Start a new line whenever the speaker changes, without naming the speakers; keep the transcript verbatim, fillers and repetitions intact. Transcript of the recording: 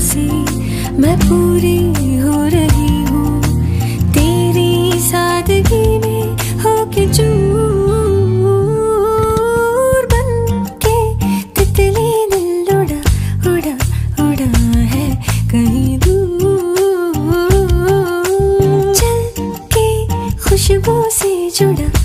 से मैं पूरी हो रही हूँ, तेरी सादगी में होके चूर बन के तितली दिल उड़ा उड़ा उड़ा है कहीं दूर, चल के खुशबू से जुड़ा